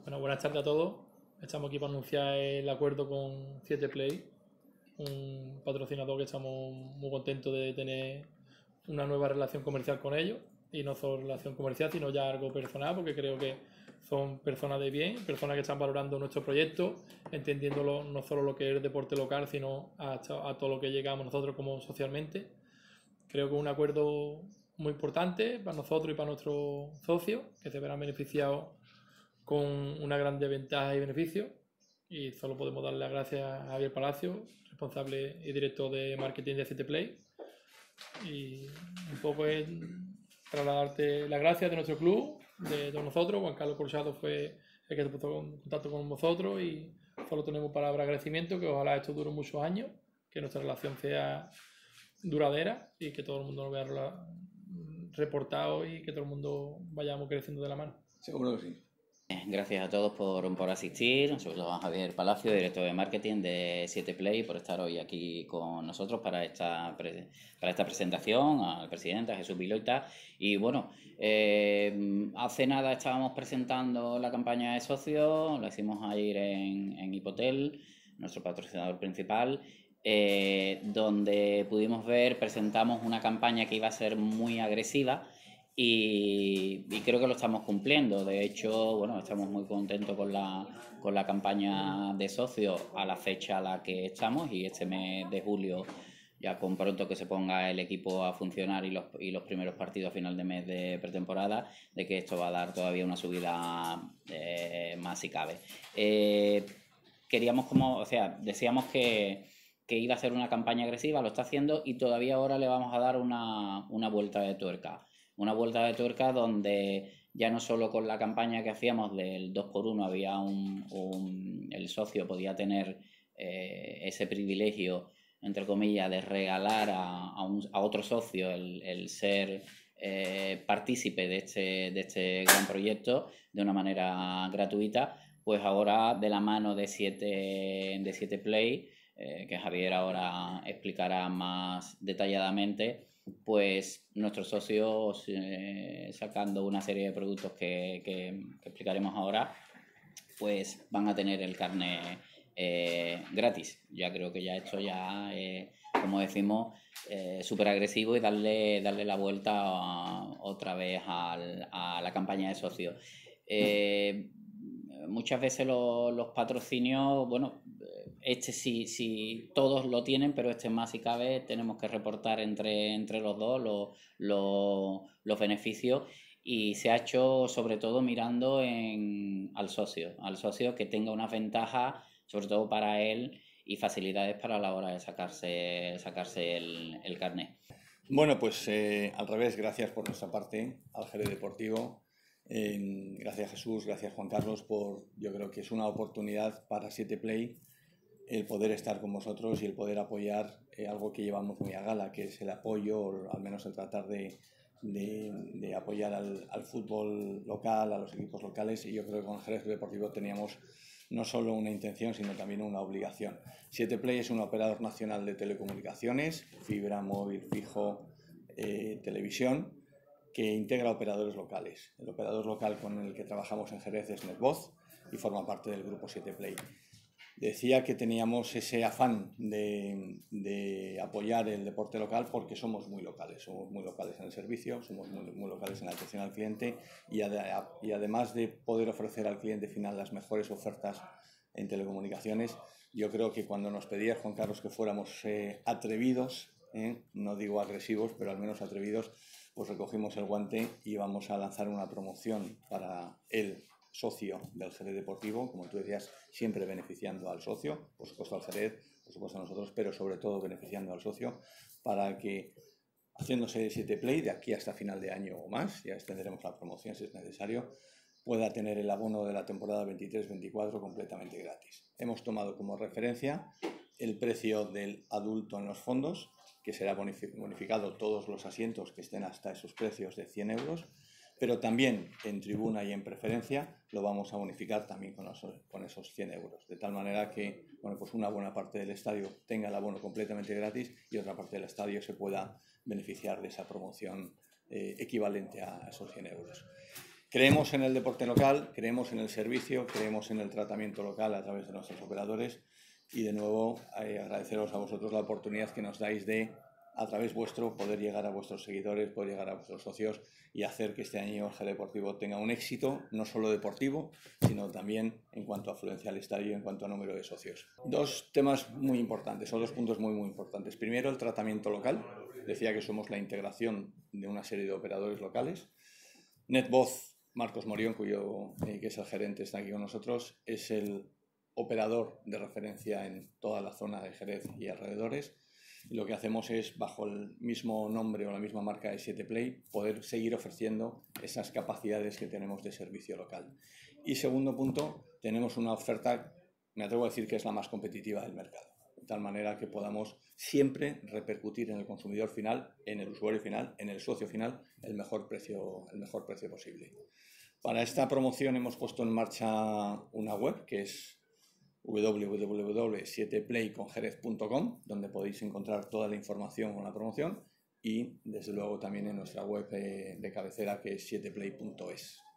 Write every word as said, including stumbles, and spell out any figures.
Bueno, buenas tardes a todos. Estamos aquí para anunciar el acuerdo con siete Play, un patrocinador que estamos muy contentos de tener una nueva relación comercial con ellos. Y no solo relación comercial, sino ya algo personal, porque creo que son personas de bien, personas que están valorando nuestro proyecto, entendiéndolo no solo lo que es el deporte local, sino hasta a todo lo que llegamos nosotros como socialmente. Creo que es un acuerdo muy importante para nosotros y para nuestros socios, que se verán beneficiados con una gran ventaja y beneficio. Y solo podemos darle las gracias a Javier Palacio, responsable y director de marketing de siete Play. Y un poco es trasladarte las gracias de nuestro club, de todos nosotros. Juan Carlos Corchado fue el que se puso en contacto con vosotros y solo tenemos palabras de agradecimiento, que ojalá esto dure muchos años, que nuestra relación sea duradera y que todo el mundo lo vea reportado y que todo el mundo vayamos creciendo de la mano. Seguro que sí. Gracias a todos por, por asistir, sobre todo a Javier Palacio, director de marketing de siete Play, por estar hoy aquí con nosotros para esta, para esta presentación, al presidente, a Jesús Viloita. Y bueno, eh, hace nada estábamos presentando la campaña de socios, la hicimos ayer en, en Hipotel, nuestro patrocinador principal, eh, donde pudimos ver, presentamos una campaña que iba a ser muy agresiva. Y, y creo que lo estamos cumpliendo. De hecho, bueno, estamos muy contentos con la, con la campaña de socios a la fecha a la que estamos, y este mes de julio, ya con pronto que se ponga el equipo a funcionar y los, y los primeros partidos a final de mes de pretemporada, de que esto va a dar todavía una subida eh, más si cabe. Eh, queríamos como, o sea, decíamos que, que iba a ser una campaña agresiva, lo está haciendo, y todavía ahora le vamos a dar una, una vuelta de tuerca. Una vuelta de tuerca donde ya no solo con la campaña que hacíamos del dos por uno había un, un el socio podía tener eh, ese privilegio, entre comillas, de regalar a, a, un, a otro socio el, el ser eh, partícipe de este, de este gran proyecto de una manera gratuita. Pues ahora, de la mano de siete de siete Play, eh, que Javier ahora explicará más detalladamente, pues nuestros socios, eh, sacando una serie de productos que, que, que explicaremos ahora, pues van a tener el carnet eh, gratis. Ya creo que ya esto ya, eh, como decimos, eh, súper agresivo, y darle, darle la vuelta a, otra vez al, a la campaña de socios. Eh, muchas veces lo, los patrocinios, bueno, este sí, sí, todos lo tienen, pero este más si cabe, tenemos que reportar entre, entre los dos los, los, los beneficios, y se ha hecho sobre todo mirando en, al socio, al socio que tenga unas ventajas, sobre todo para él, y facilidades para la hora de sacarse, sacarse el, el carnet. Bueno, pues eh, al revés, gracias por nuestra parte al Jerez Deportivo. Eh, gracias Jesús, gracias Juan Carlos, por, yo creo que es una oportunidad para siete Play el poder estar con vosotros y el poder apoyar eh, algo que llevamos muy a gala, que es el apoyo, o al menos el tratar de, de, de apoyar al, al fútbol local, a los equipos locales. Y yo creo que con Jerez Deportivo teníamos no solo una intención, sino también una obligación. siete Play es un operador nacional de telecomunicaciones, fibra, móvil, fijo, eh, televisión, que integra operadores locales. El operador local con el que trabajamos en Jerez es Netvoz y forma parte del grupo siete Play. Decía que teníamos ese afán de, de apoyar el deporte local porque somos muy locales, somos muy locales en el servicio, somos muy, muy locales en la atención al cliente, y, ad, y además de poder ofrecer al cliente final las mejores ofertas en telecomunicaciones, yo creo que cuando nos pedía Juan Carlos que fuéramos eh, atrevidos, eh, no digo agresivos, pero al menos atrevidos, pues recogimos el guante y vamos a lanzar una promoción para él, socio del Jerez Deportivo, como tú decías, siempre beneficiando al socio, por supuesto al Jerez, por supuesto a nosotros, pero sobre todo beneficiando al socio, para que, haciéndose siete Play de aquí hasta final de año o más, ya extenderemos la promoción si es necesario, pueda tener el abono de la temporada veintitrés veinticuatro completamente gratis. Hemos tomado como referencia el precio del adulto en los fondos, que será bonificado todos los asientos que estén hasta esos precios de cien euros, pero también en tribuna y en preferencia lo vamos a bonificar también con, los, con esos cien euros, de tal manera que bueno, pues una buena parte del estadio tenga el abono completamente gratis y otra parte del estadio se pueda beneficiar de esa promoción eh, equivalente a esos cien euros. Creemos en el deporte local, creemos en el servicio, creemos en el tratamiento local a través de nuestros operadores y de nuevo eh, agradeceros a vosotros la oportunidad que nos dais de, a través vuestro, poder llegar a vuestros seguidores, poder llegar a vuestros socios y hacer que este año el Jerez Deportivo tenga un éxito, no solo deportivo, sino también en cuanto a afluencia al estadio, en cuanto a número de socios. Dos temas muy importantes, o dos puntos muy, muy importantes. Primero, el tratamiento local. Decía que somos la integración de una serie de operadores locales. NetVoz, Marcos Morión, cuyo, eh, que es el gerente, está aquí con nosotros, es el operador de referencia en toda la zona de Jerez y alrededores. Y lo que hacemos es, bajo el mismo nombre o la misma marca de siete Play, poder seguir ofreciendo esas capacidades que tenemos de servicio local. Y segundo punto, tenemos una oferta, me atrevo a decir que es la más competitiva del mercado, de tal manera que podamos siempre repercutir en el consumidor final, en el usuario final, en el socio final, el mejor precio, el mejor precio posible. Para esta promoción hemos puesto en marcha una web que es w w w punto siete play con jerez punto com, donde podéis encontrar toda la información con la promoción y desde luego también en nuestra web de cabecera que es siete play punto es.